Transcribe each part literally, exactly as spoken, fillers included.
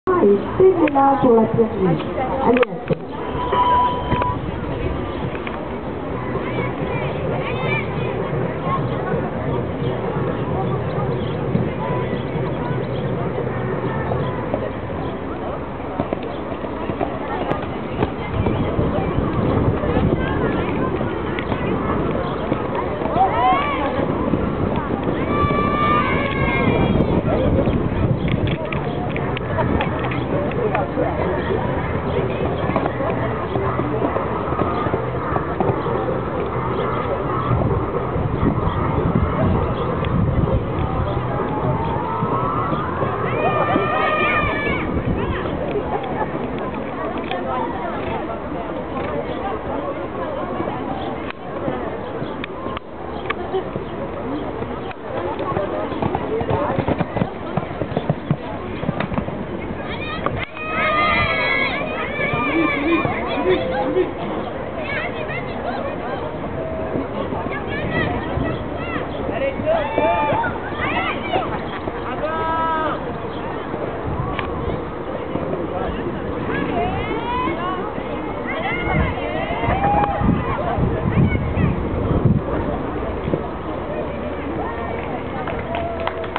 Et c'est là pour la pierre. Allez, à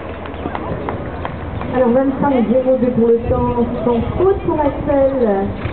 Alors vingt-cinq zéro deux pour le temps, sans faute pour Axel.